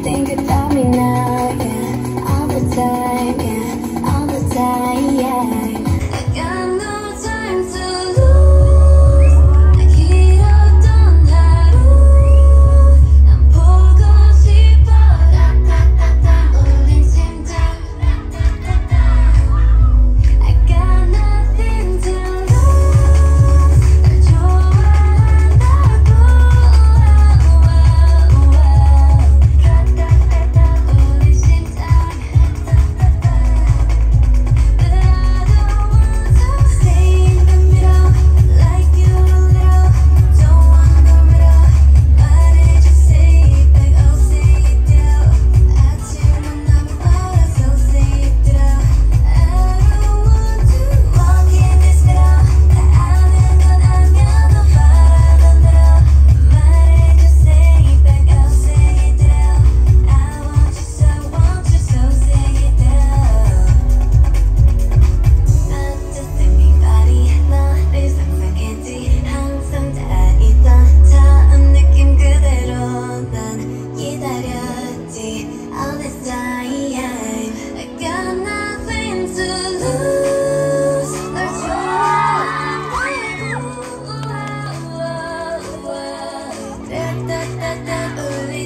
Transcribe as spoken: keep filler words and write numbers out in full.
think about me now, yeah, all the time, yeah, all the time, yeah. I got no time to lose. 나 길었던 하루 난 보고 싶어. 따따따따 울린 심장. I got nothing to lose. 널 좋아한다고. All this time, I got nothing to lose. 널 좋아한다고. 따따따따 울린